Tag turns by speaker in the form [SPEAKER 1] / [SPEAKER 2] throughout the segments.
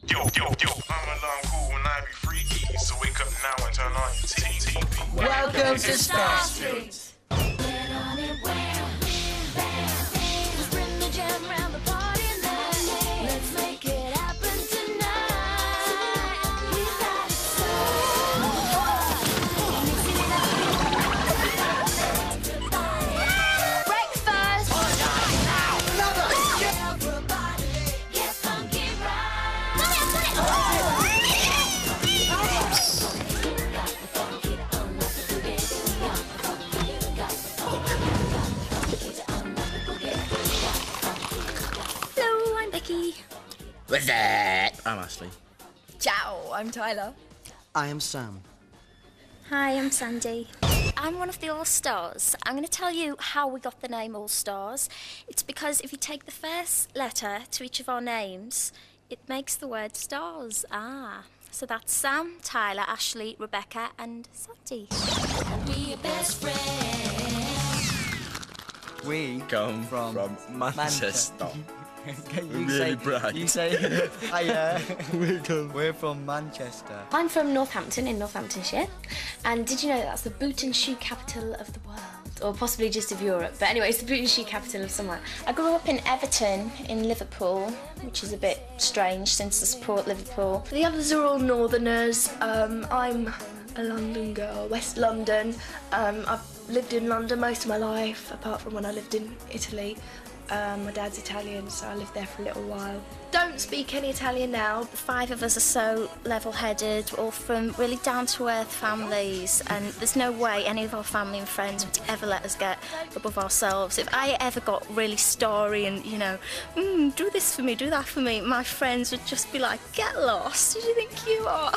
[SPEAKER 1] Yo, I'm alarm cool when I be freaky, so wake up now and turn on your TV.
[SPEAKER 2] Welcome to STARStreet.
[SPEAKER 3] What's that?
[SPEAKER 4] I'm Ashley.
[SPEAKER 5] Ciao, I'm Tyler.
[SPEAKER 2] I am Sam.
[SPEAKER 6] Hi, I'm Sandi. I'm one of the allSTARS. I'm going to tell you how we got the name allSTARS. It's because if you take the first letter to each of our names, it makes the word stars. So that's Sam, Tyler, Ashley, Rebecca and Sandi.
[SPEAKER 7] We are best friends.
[SPEAKER 2] We
[SPEAKER 4] come from Manchester.
[SPEAKER 2] You say, we're from Manchester.
[SPEAKER 6] I'm from Northampton in Northamptonshire. And did you know that's the boot and shoe capital of the world? Or possibly just of Europe. But anyway, it's the boot and shoe capital of somewhere. I grew up in Everton in Liverpool, which is a bit strange since I support Liverpool.
[SPEAKER 5] The others are all northerners. I'm a London girl, West London. I've lived in London most of my life, apart from when I lived in Italy. My dad's Italian, so I lived there for a little while. Don't speak any Italian now.
[SPEAKER 6] The five of us are so level-headed, we're all from really down-to-earth families, and there's no way any of our family and friends would ever let us get above ourselves. If I ever got really starry and, you know, do this for me, do that for me, my friends would just be like, get lost, who do you think you are?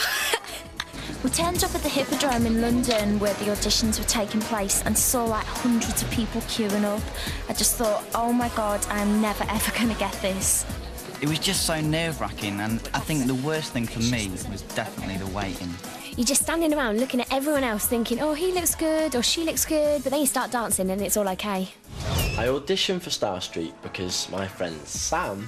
[SPEAKER 7] We turned up at the Hippodrome in London where the auditions were taking place and saw like hundreds of people queuing up. I just thought, oh my God, I'm never ever going to get this.
[SPEAKER 8] It was just so nerve-wracking, and I think the worst thing for me was definitely the waiting.
[SPEAKER 7] You're just standing around looking at everyone else thinking, oh, he looks good or she looks good, but then you start dancing and it's all okay.
[SPEAKER 3] I auditioned for STARStreet because my friend Sam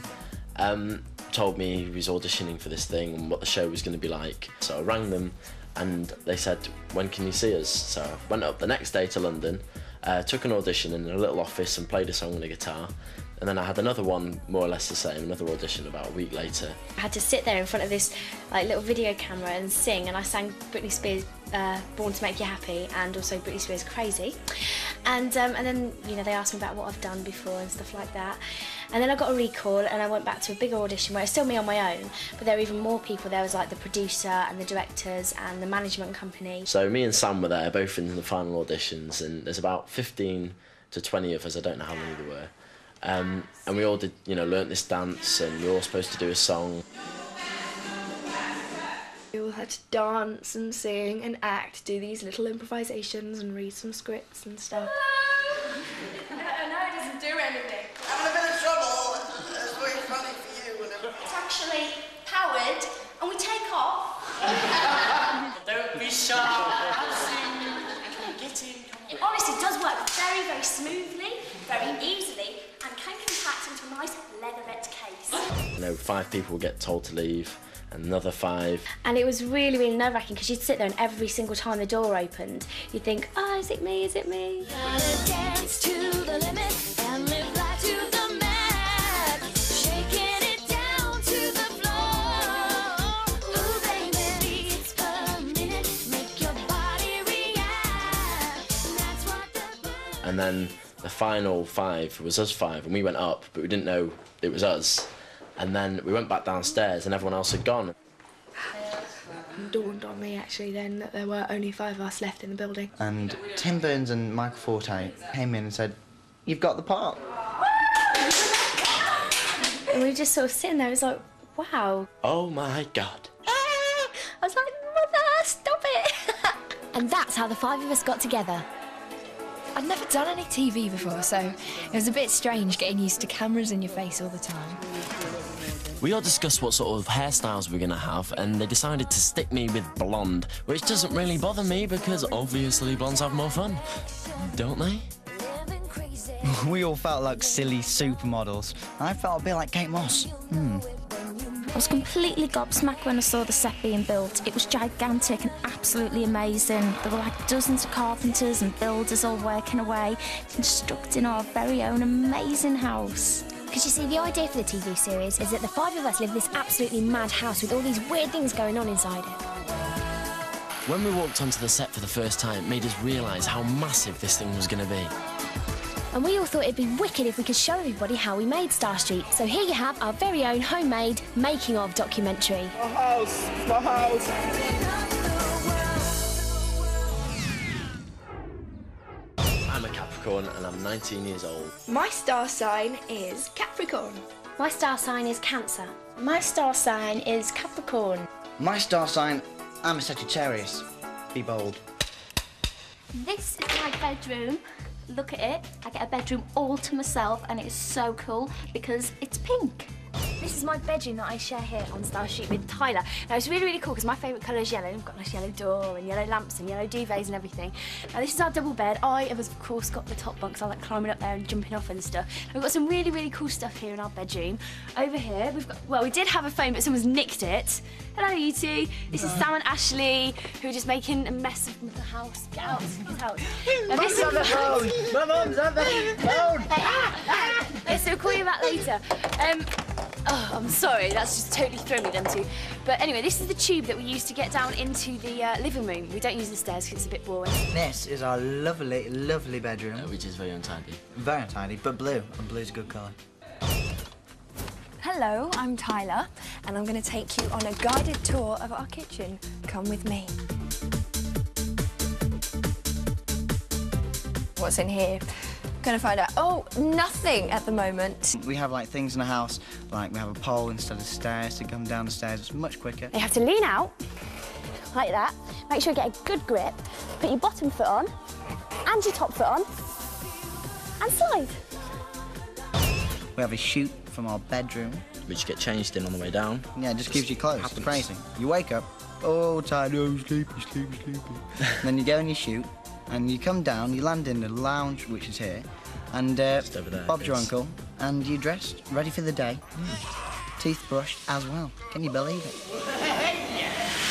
[SPEAKER 3] told me he was auditioning for this thing and what the show was going to be like. So I rang them and they said, when can you see us? So I went up the next day to London, took an audition in a little office and played a song on a guitar. And then I had another one, more or less the same, another audition about a week later.
[SPEAKER 6] I had to sit there in front of this like little video camera and sing, and I sang Britney Spears' Born to Make You Happy and also Britney Spears' Crazy. And then, you know, they asked me about what I've done before and stuff like that. And then I got a recall and I went back to a bigger audition where it's still me on my own, but there were even more people. There was like the producer and the directors and the management company.
[SPEAKER 3] So me and Sam were there, both in the final auditions, and there's about 15 to 20 of us, I don't know how many there were. And we all did, you know, learnt this dance, and we were all supposed to do a song.
[SPEAKER 5] We all had to dance and sing and act, do these little improvisations and read some scripts and stuff.
[SPEAKER 9] No, it doesn't do anything. I'm in a bit of trouble. It's very funny for you.
[SPEAKER 6] It's actually powered, and we take off.
[SPEAKER 10] Don't be shy. Get in.
[SPEAKER 6] It honestly does work very, very smoothly, very easily, and can compact into a nice leatherette case.
[SPEAKER 3] You know, 5 people would get told to leave, and another 5.
[SPEAKER 6] And it was really, really nerve-wracking because you'd sit there and every single time the door opened, you'd think, oh, is it me, is it me?
[SPEAKER 7] Gotta dance to the limit and live life to the max. Shaking it down to the floor. Ooh, baby, beats per minute make your body react. That's what the...
[SPEAKER 3] And then the final 5 was us 5, and we went up, but we didn't know it was us. And then we went back downstairs and everyone else had gone.
[SPEAKER 5] It dawned on me actually then that there were only 5 of us left in the building.
[SPEAKER 8] And Tim Burns and Michael Forte came in and said, you've got the part.
[SPEAKER 6] And we were just sort of sitting there, it was like, wow.
[SPEAKER 3] Oh my God.
[SPEAKER 6] I was like, Mother, stop it.
[SPEAKER 7] And that's how the 5 of us got together.
[SPEAKER 11] I'd never done any TV before, so it was a bit strange getting used to cameras in your face all the time.
[SPEAKER 10] We all discussed what sort of hairstyles we're going to have, and they decided to stick me with blonde, which doesn't really bother me because obviously blondes have more fun, don't they?
[SPEAKER 8] We all felt like silly supermodels. I felt a bit like Kate Moss.
[SPEAKER 7] I was completely gobsmacked when I saw the set being built. It was gigantic and absolutely amazing. There were like dozens of carpenters and builders all working away, constructing our very own amazing house.
[SPEAKER 6] Because you see, the idea for the TV series is that the 5 of us live in this absolutely mad house with all these weird things going on inside it.
[SPEAKER 10] When we walked onto the set for the first time, it made us realise how massive this thing was going to be.
[SPEAKER 6] And we all thought it'd be wicked if we could show everybody how we made STARStreet. So here you have our very own homemade making of documentary.
[SPEAKER 4] My house! My house!
[SPEAKER 3] I'm a Capricorn and I'm 19 years old.
[SPEAKER 5] My star sign is Capricorn.
[SPEAKER 6] My star sign is Cancer.
[SPEAKER 11] My star sign is Capricorn.
[SPEAKER 2] My star sign, I'm a Sagittarius. Be bold.
[SPEAKER 7] This is my bedroom. Look at it. I get a bedroom all to myself and it's so cool because it's pink.
[SPEAKER 6] This is my bedroom that I share here on STARStreet with Tyler. Now it's really, really cool because my favourite colour is yellow. We've got a nice yellow door and yellow lamps and yellow duvets and everything. Now this is our double bed. I have of course got the top bunk, so I like climbing up there and jumping off and stuff. And we've got some really, really cool stuff here in our bedroom. Over here we've got, well, we did have a phone but someone's nicked it. Hello you two. This is Sam and Ashley who are just making a mess of the house. Get out of his house. Now, this is
[SPEAKER 2] on the phone! My mum's on the phone!
[SPEAKER 6] Okay, so we'll call you back later. Oh, I'm sorry, that's just totally thrown me, them two. But anyway, this is the tube that we use to get down into the living room. We don't use the stairs because it's a bit boring.
[SPEAKER 2] This is our lovely, lovely bedroom.
[SPEAKER 3] Which is very untidy.
[SPEAKER 2] Very untidy, but blue, and blue's a good colour.
[SPEAKER 11] Hello, I'm Tyler, and I'm going to take you on a guided tour of our kitchen. Come with me. What's in here? Gonna find out. Oh, nothing at the moment.
[SPEAKER 2] We have like things in the house, like we have a pole instead of stairs to come down the stairs. It's much quicker.
[SPEAKER 6] You have to lean out, like that. Make sure you get a good grip. Put your bottom foot on, and your top foot on, and slide.
[SPEAKER 2] We have a chute from our bedroom.
[SPEAKER 4] Which you get changed in on the way down.
[SPEAKER 2] Yeah, it just keeps you close. It's crazy. You wake up, oh, tired, oh, sleepy. And then you go and you shoot, and you come down, you land in the lounge, which is here, and Bob's your uncle, and you're dressed, ready for the day. Teeth brushed as well. Can you believe it?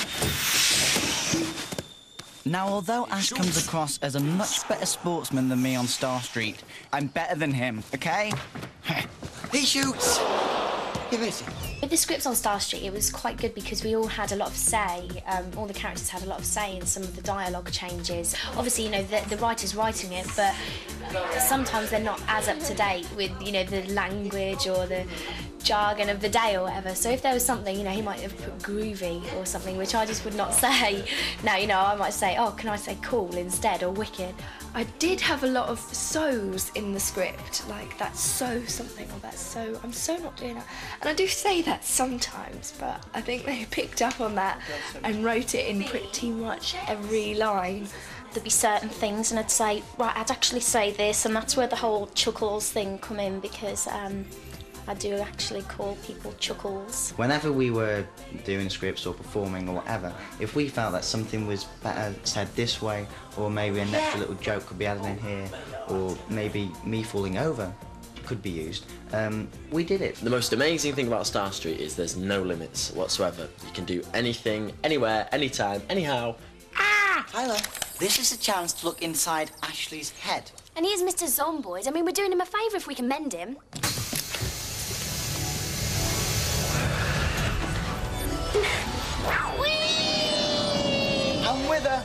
[SPEAKER 8] Now, although Ash comes across as a much better sportsman than me on STARStreet, I'm better than him, okay?
[SPEAKER 2] He shoots! Give it.
[SPEAKER 6] With the scripts on STARStreet, it was quite good because we all had a lot of say. All the characters had a lot of say in some of the dialogue changes. Obviously, you know, the writer's writing it, but sometimes they're not as up to date with, you know, the language or the jargon of the day or whatever. So if there was something, you know, he might have put groovy or something, which I just would not say. Now, you know, I might say, oh, can I say cool instead, or wicked?
[SPEAKER 5] I did have a lot of so's in the script, like that's so something or that's so, I'm so not doing that. And I do say that sometimes, but I think they picked up on that and wrote it in pretty much every line.
[SPEAKER 7] There'd be certain things and I'd say, right, I'd actually say this, and that's where the whole chuckles thing come in, because I do actually call people chuckles.
[SPEAKER 2] Whenever we were doing scripts or performing or whatever, if we felt that something was better said this way, or maybe an extra little joke could be added in here, or maybe me falling over could be used, we did it.
[SPEAKER 3] The most amazing thing about STARStreet is there's no limits whatsoever. You can do anything, anywhere, anytime, anyhow.
[SPEAKER 2] Tyler, this is a chance to look inside Ashley's head.
[SPEAKER 6] And here's Mr. Zomboid. I mean, we're doing him a favour if we can mend him.
[SPEAKER 2] I'm with her.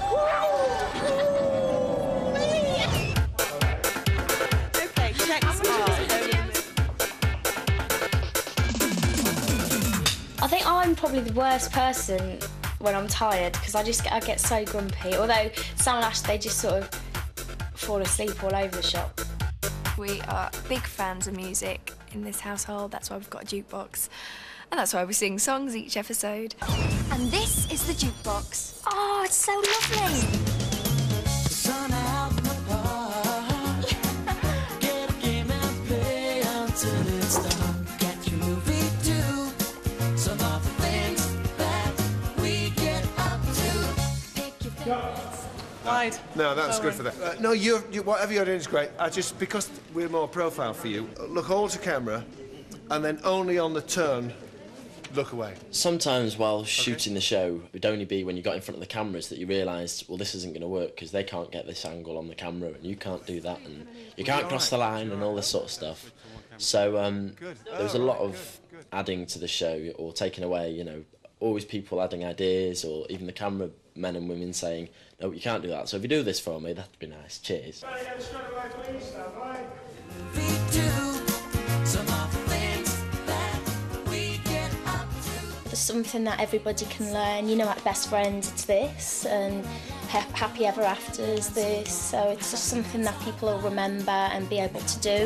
[SPEAKER 9] Okay, next
[SPEAKER 6] I think I'm probably the worst person when I'm tired because I get so grumpy. Although Sam and Ash, they just sort of fall asleep all over the shop.
[SPEAKER 11] We are big fans of music in this household. That's why we've got a jukebox. And that's why we sing songs each episode.
[SPEAKER 6] And this is the jukebox. Oh, it's so lovely.
[SPEAKER 12] No, that's good for that. No, you whatever you're doing is great. Because we're more profile for you, look all to camera, and then only on the turn look away.
[SPEAKER 3] Sometimes while shooting the show, it'd only be when you got in front of the cameras that you realised, well, this isn't going to work because they can't get this angle on the camera and you can't do that and you can't cross the line and all this sort of stuff. So there was a lot of adding to the show or taking away, you know, always people adding ideas or even the camera men and women saying, no, you can't do that. So if you do this for me, that'd be nice. Cheers.
[SPEAKER 6] It's something that everybody can learn, you know, like Best Friends, it's this, and Happy Ever After is this, so it's just something that people will remember and be able to do.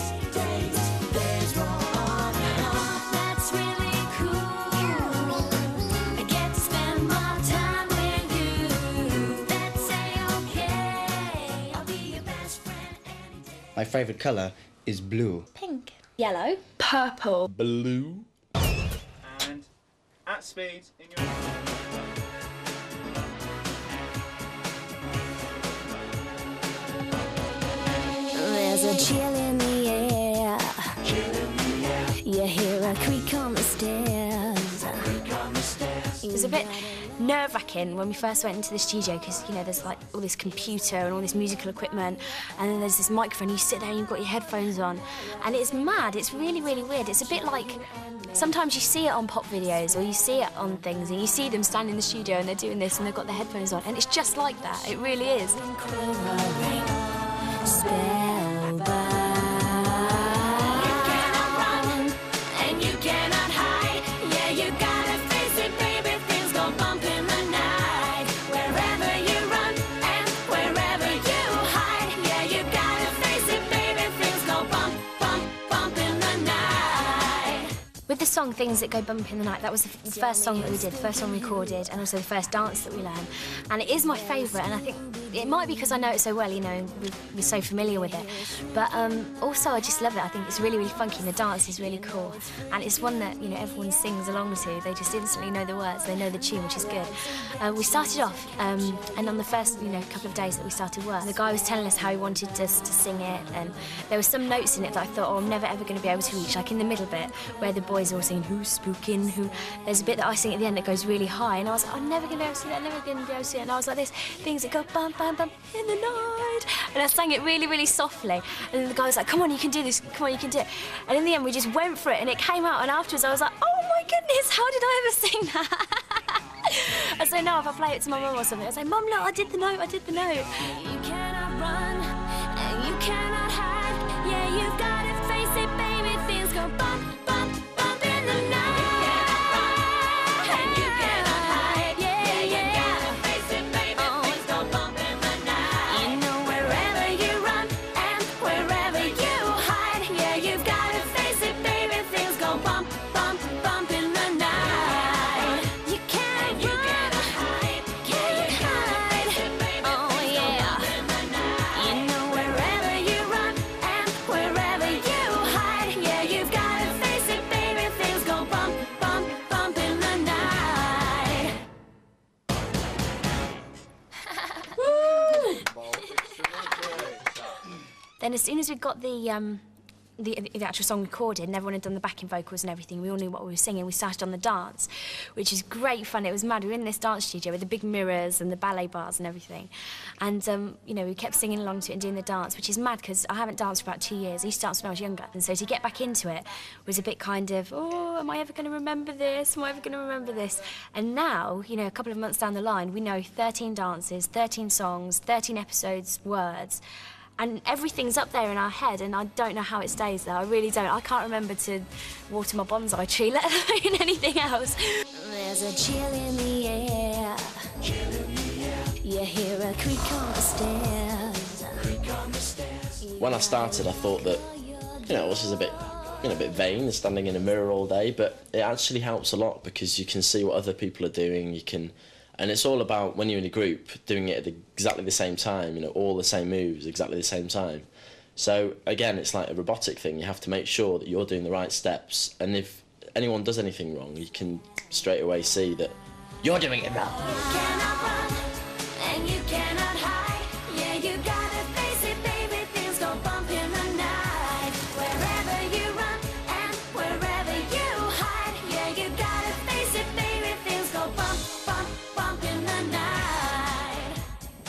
[SPEAKER 2] My favourite colour is blue.
[SPEAKER 6] Pink. Yellow.
[SPEAKER 5] Purple.
[SPEAKER 3] Blue.
[SPEAKER 13] And at speed in your...
[SPEAKER 7] There's a chill in the air. You hear a creak on the stairs.
[SPEAKER 6] It was a bit nerve-wracking when we first went into the studio because, you know, there's like all this computer and all this musical equipment and then there's this microphone, you sit there and you've got your headphones on and it's mad, it's really, really weird. It's a bit like, sometimes you see it on pop videos or you see it on things and you see them standing in the studio and they're doing this and they've got their headphones on and it's just like that, it really is. With the song Things That Go Bump in the Night, that was the first song that we did, the first song we recorded, and also the first dance that we learned. And it is my favourite, and I think it might be because I know it so well, you know, we're so familiar with it. But also I just love it. I think it's really, really funky, and the dance is really cool. And it's one that, you know, everyone sings along to. They just instantly know the words, they know the tune, which is good. We started off, and on the first, you know, couple of days that we started work, the guy was telling us how he wanted us to sing it, and there were some notes in it that I thought, oh, I'm never ever going to be able to reach, like in the middle bit, where the boys are all singing, who's spooking, who... There's a bit that I sing at the end that goes really high, and I was like, I'm never going to be able to see that, never going to be able to see it, and I was like this, things that go bump, bump, bump in the night, and I sang it really, really softly, and then the guy was like, come on, you can do this, come on, you can do it, and in the end we just went for it, and it came out, and afterwards I was like, oh my goodness, how did I ever sing that? And so now if I play it to my mum or something, I say, Mum, look, I did the note, I did the note.
[SPEAKER 7] You cannot run, and you cannot hide. Yeah, you've got to face it, baby. Things go bump, bump, bump in the night. And you cannot hide. Yeah, you gotta face it, baby. Things go bump in the night. You know, wherever you run and wherever you hide. Yeah, you've got to face it, baby. Things go bump, bump, bump in the night. You can't run.
[SPEAKER 6] Then as soon as we got the actual song recorded and everyone had done the backing vocals and everything, we all knew what we were singing, we started on the dance, which is great fun. It was mad. We were in this dance studio with the big mirrors and the ballet bars and everything. And, you know, we kept singing along to it and doing the dance, which is mad because I haven't danced for about 2 years. I used to dance when I was younger. And so to get back into it was a bit kind of, oh, am I ever going to remember this? Am I ever going to remember this? And now, you know, a couple of months down the line, we know 13 dances, 13 songs, 13 episodes, words. And everything's up there in our head, and I don't know how it stays there. I really don't. I can't remember to water my bonsai tree, let alone anything else.
[SPEAKER 7] There's a chill in the air. You hear a creak on the stairs.
[SPEAKER 3] When I started, I thought that, you know, this is a bit vain, standing in a mirror all day, but it actually helps a lot because you can see what other people are doing. You can. And it's all about, when you're in a group, doing it at exactly the same time, you know, all the same moves, exactly the same time. So, again, it's like a robotic thing. You have to make sure that you're doing the right steps. And if anyone does anything wrong, you can straight away see that you're doing it wrong.
[SPEAKER 7] You cannot run, and you cannot hide. Yeah, you gotta face it, baby. Things go bump in the night. Wherever you run and wherever you hide. Yeah, you gotta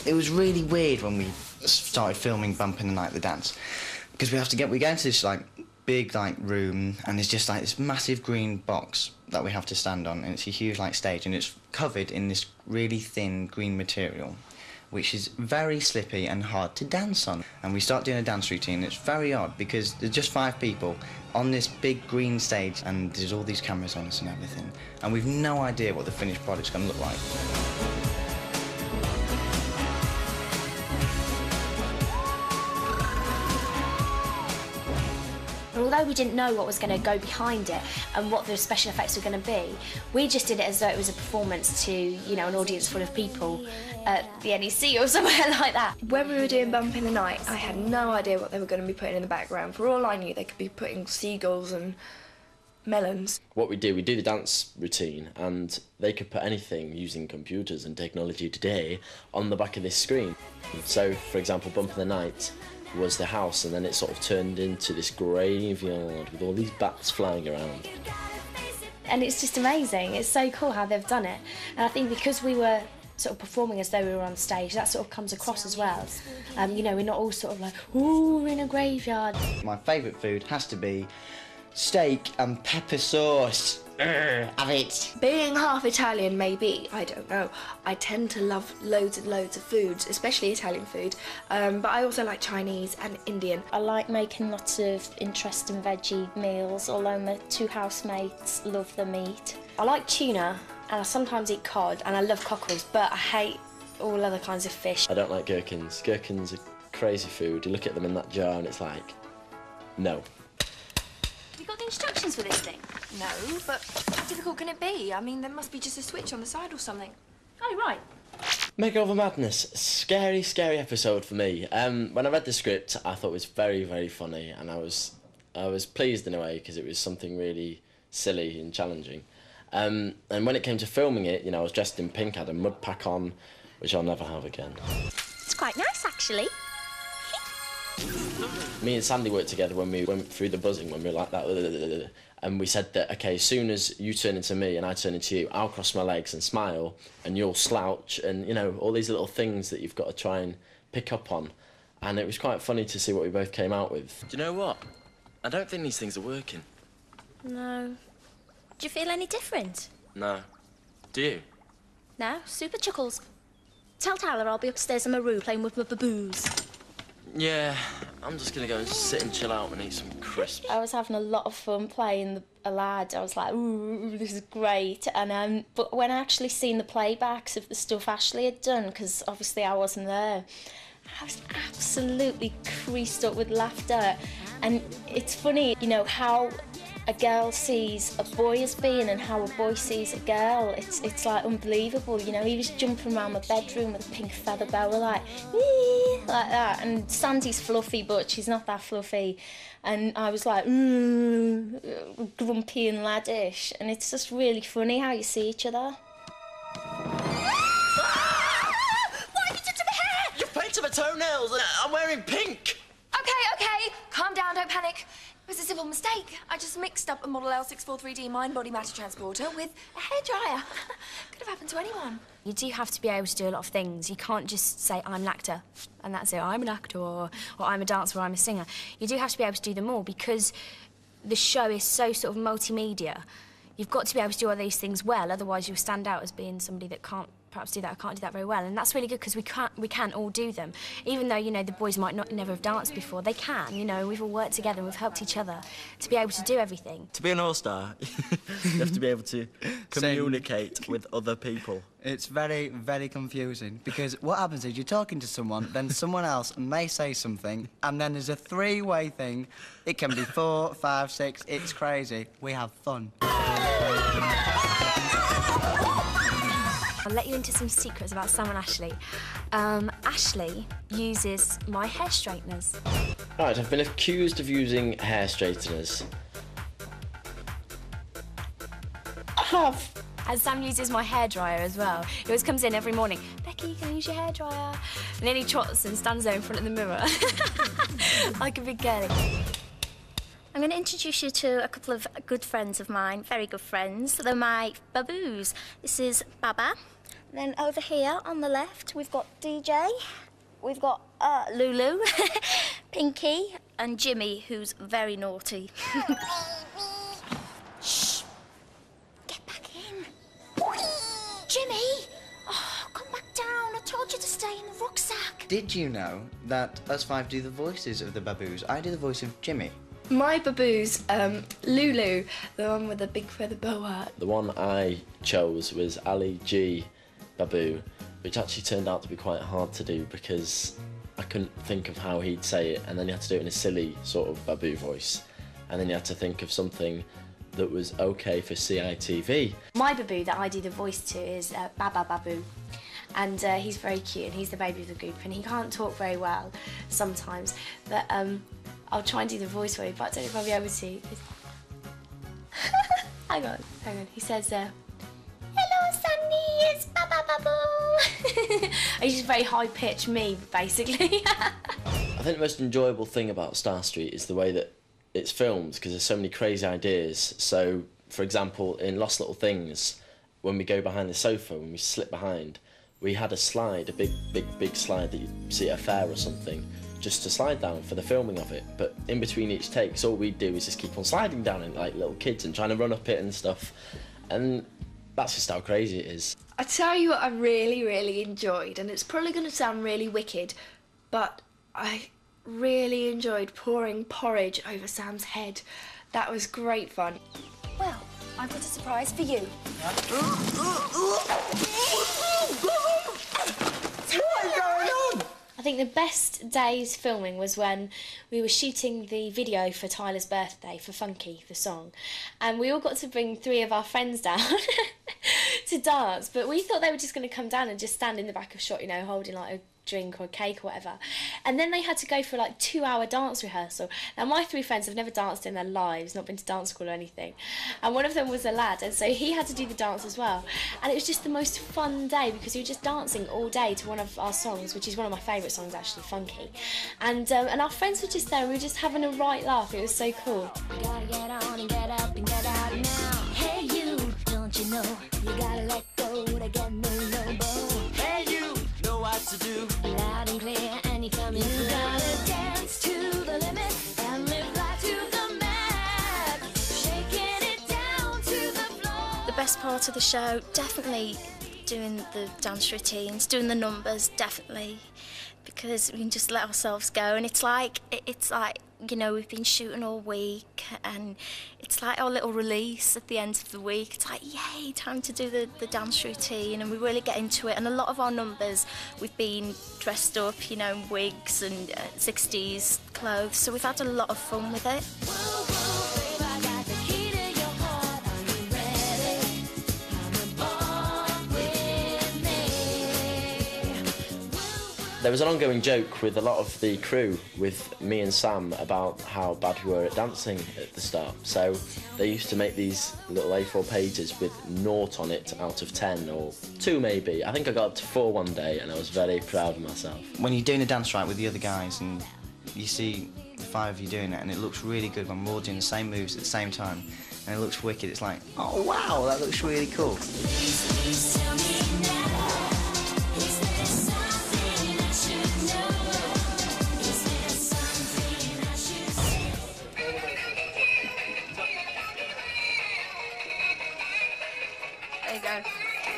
[SPEAKER 2] It was really weird when we started filming Bump in the Night, the dance, because we go into this like big like room, and there's just like this massive green box that we have to stand on, and it's a huge like stage, and it's covered in this really thin green material, which is very slippy and hard to dance on. And we start doing a dance routine. It's very odd because there's just 5 people on this big green stage, and there's all these cameras on us and everything, and we've no idea what the finished product's going to look like.
[SPEAKER 6] Although we didn't know what was going to go behind it and what the special effects were going to be, we just did it as though it was a performance to, you know, an audience full of people at the NEC or somewhere like that.
[SPEAKER 5] When we were doing Bump in the Night, I had no idea what they were going to be putting in the background. For all I knew, they could be putting seagulls and melons.
[SPEAKER 3] What we do the dance routine, and they could put anything using computers and technology today on the back of this screen. So, for example, Bump in the Night was the house, and then it sort of turned into this graveyard with all these bats flying around.
[SPEAKER 6] And it's just amazing. It's so cool how they've done it. And I think because we were sort of performing as though we were on stage, that sort of comes across as well. You know, we're not all sort of like, ooh, we're in a graveyard.
[SPEAKER 2] My favourite food has to be steak and pepper sauce. Have it.
[SPEAKER 5] Being half Italian, maybe, I don't know. I tend to love loads and loads of foods, especially Italian food, but I also like Chinese and Indian.
[SPEAKER 6] I like making lots of interesting veggie meals, although my 2 housemates love the meat. I like tuna, and I sometimes eat cod, and I love cockles, but I hate all other kinds of fish.
[SPEAKER 3] I don't like gherkins. Gherkins are crazy food. You look at them in that jar and it's like, no.
[SPEAKER 11] Have you got the instructions for this thing? No, but how difficult can it be? I mean, there must be just a switch on the side or something. Oh, right.
[SPEAKER 3] Making of Madness, scary, scary episode for me. When I read the script, I thought it was very, very funny, and I was pleased in a way because it was something really silly and challenging. And when it came to filming it, you know, I was dressed in pink, I had a mud pack on, which I'll never have again.
[SPEAKER 6] It's quite nice, actually.
[SPEAKER 3] Me and Sandi worked together when we went through the buzzing, when we were like that, and we said that, okay, as soon as you turn into me and I turn into you, I'll cross my legs and smile, and you'll slouch, and, you know, all these little things that you've got to try and pick up on. And it was quite funny to see what we both came out with.
[SPEAKER 10] Do you know what? I don't think these things are working.
[SPEAKER 6] No. Do you feel any different?
[SPEAKER 10] No. Do you?
[SPEAKER 6] No? Super chuckles. Tell Tyler I'll be upstairs in my room playing with my baboos.
[SPEAKER 10] Yeah, I'm just gonna go and sit and chill out and eat some crisps.
[SPEAKER 6] I was having a lot of fun playing a lad. I was like, ooh, this is great. And but when I actually seen the playbacks of the stuff Ashley had done, because obviously I wasn't there, I was absolutely creased up with laughter. And it's funny, you know, how a girl sees a boy as being and how a boy sees a girl. It's like unbelievable, you know. He was jumping around my bedroom with a pink feather boa, like that. And Sandi's fluffy, but she's not that fluffy. And I was like, grumpy and laddish. And it's just really funny how you see each other.
[SPEAKER 10] What have you done to my hair? You painted my toenails and I'm wearing pink.
[SPEAKER 11] Okay, calm down, don't panic. It was a simple mistake. I just mixed up a Model L643D Mind Body Matter Transporter with a hairdryer. Could have happened to anyone.
[SPEAKER 6] You do have to be able to do a lot of things. You can't just say, I'm an actor, and that's it. I'm an actor, or I'm a dancer, or I'm a singer. You do have to be able to do them all, because the show is so sort of multimedia. You've got to be able to do all these things well, otherwise you'll stand out as being somebody that can't perhaps do that or can't do that very well. And that's really good, because we can all do them. Even though, you know, the boys might never have danced before, they can, you know. We've all worked together and we've helped each other to be able to do everything.
[SPEAKER 4] To be an all-star, you have to be able to communicate with other people.
[SPEAKER 2] It's very, very confusing, because what happens is you're talking to someone, then someone else may say something, and then there's a 3-way thing. It can be 4, 5, 6. It's crazy. We have fun.
[SPEAKER 6] I'll let you into some secrets about Sam and Ashley. Ashley uses my hair straighteners.
[SPEAKER 3] Right, I've been accused of using hair straighteners. I have.
[SPEAKER 6] And Sam uses my hairdryer as well. He always comes in every morning, Becky, can I use your hairdryer? And then he trots and stands there in front of the mirror, like a big girlie. I'm going to introduce you to a couple of good friends of mine, very good friends. They're my baboos. This is Baba, Then over here on the left, we've got DJ, we've got Lulu, Pinky, and Jimmy, who's very naughty. Shh! Get back in. Jimmy! Oh, come back down. I told you to stay in the rucksack.
[SPEAKER 2] Did you know that us five do the voices of the baboos? I do the voice of Jimmy.
[SPEAKER 5] My baboos, Lulu, the one with the big feather boa.
[SPEAKER 3] The one I chose was Ali G Babu, which actually turned out to be quite hard to do because I couldn't think of how he'd say it, and then you had to do it in a silly sort of baboo voice, and then you had to think of something that was okay for CITV.
[SPEAKER 6] My baboo that I do the voice to is Baba Babu, and he's very cute and he's the baby of the group, and he can't talk very well sometimes, but I'll try and do the voice for you, but I don't know if I'll be able to. Hang on. He says, hello, Sandi, it's Baba Babu. He's just very high-pitched me, basically.
[SPEAKER 3] I think the most enjoyable thing about STARStreet is the way that it's filmed, because there's so many crazy ideas. So, for example, in Lost Little Things, when we go behind the sofa, when we slip behind, we had a slide, a big slide that you see at a fair or something, just to slide down for the filming of it. But in between each takes, all we do is just keep on sliding down it like little kids and trying to run up it and stuff. And that's just how crazy it is.
[SPEAKER 5] I tell you what I really, really enjoyed, and it's probably going to sound really wicked, but I really enjoyed pouring porridge over Sam's head. That was great fun.
[SPEAKER 11] Well, I've got a surprise for you.
[SPEAKER 12] What's going on?
[SPEAKER 6] I think the best day's filming was when we were shooting the video for Tyler's birthday, for Funky, the song. And we all got to bring 3 of our friends down to dance, but we thought they were just going to come down and just stand in the back of shot, you know, holding like a drink or a cake or whatever. And then they had to go for like 2-hour dance rehearsal. Now my 3 friends have never danced in their lives, not been to dance school or anything, and one of them was a lad, and so he had to do the dance as well. And it was just the most fun day because we were just dancing all day to one of our songs, which is one of my favourite songs actually, Funky. And our friends were just there and we were just having a right laugh. It was so cool.
[SPEAKER 7] You gotta get on and get up and get out now. Hey you, don't you know you gotta let go to get no bone. Hey you, know what to do. Loud and clear and you coming through. You gotta dance to the limit and live life to the max. Shaking it down to the floor.
[SPEAKER 6] The best part of the show, definitely doing the dance routines, doing the numbers, definitely, because we can just let ourselves go, and it's like, you know, we've been shooting all week, and it's like our little release at the end of the week. It's like, yay, time to do the dance routine, and we really get into it. And a lot of our numbers, we've been dressed up, you know, in wigs and 60s clothes, so we've had a lot of fun with it.
[SPEAKER 3] There was an ongoing joke with a lot of the crew, with me and Sam, about how bad we were at dancing at the start. So they used to make these little A4 pages with 0 on it out of 10, or 2 maybe. I think I got up to 4 one day, and I was very proud of myself.
[SPEAKER 2] When you're doing a dance right with the other guys and you see the 5 of you doing it, and it looks really good when we're all doing the same moves at the same time, and it looks wicked, it's like, oh wow, that looks really cool.
[SPEAKER 5] There you go.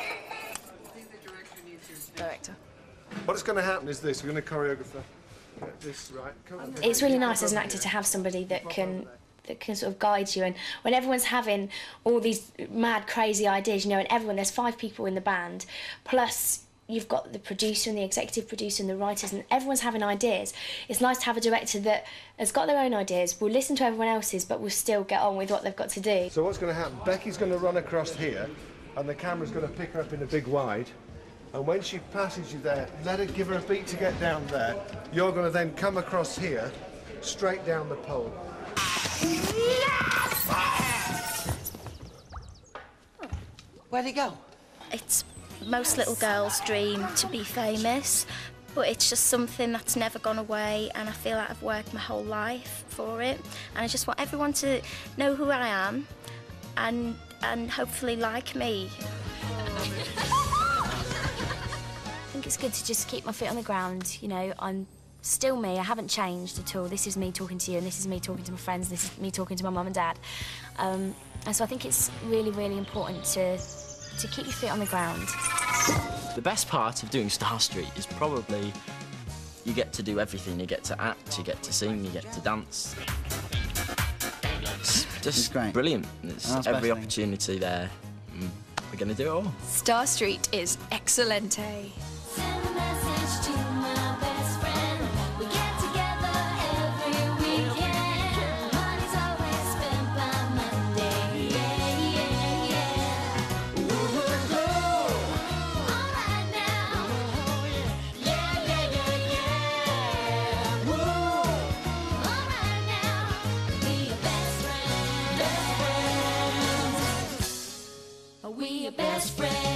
[SPEAKER 5] Director.
[SPEAKER 12] What's going to happen is this: we're going to choreograph this, right?
[SPEAKER 6] It's really nice as an actor to have somebody that can sort of guide you, and when everyone's having all these mad, crazy ideas, you know, and there's 5 people in the band, plus you've got the producer and the executive producer and the writers, and everyone's having ideas. It's nice to have a director that has got their own ideas, will listen to everyone else's, but will still get on with what they've got to do.
[SPEAKER 12] So what's going to happen? Becky's going to run across here, and the camera's going to pick her up in a big wide. And when she passes you there, give her a beat to get down there. You're going to then come across here, straight down the pole.
[SPEAKER 2] Where'd it go?
[SPEAKER 6] It's most little girls' dream to be famous, but it's just something that's never gone away, and I feel like I've worked my whole life for it, and I just want everyone to know who I am and hopefully like me. it's good to just keep my feet on the ground. You know, I'm still me. I haven't changed at all. This is me talking to you, and this is me talking to my friends. This is me talking to my mum and dad. And so I think it's really, really important to keep your feet on the ground.
[SPEAKER 4] The best part of doing STARStreet is probably you get to do everything. You get to act, you get to sing, you get to dance. It's just
[SPEAKER 2] great.
[SPEAKER 4] Brilliant. It's every opportunity there. We're going to do it all.
[SPEAKER 11] STARStreet is excelente.
[SPEAKER 7] Send a message to my best friend. We get together every weekend. Money's always spent by Monday. Yeah, yeah, yeah. Woo-hoo-hoo. All right now. Yeah, yeah, yeah, yeah. Woo. All right now. Be your best friend. We are best friends.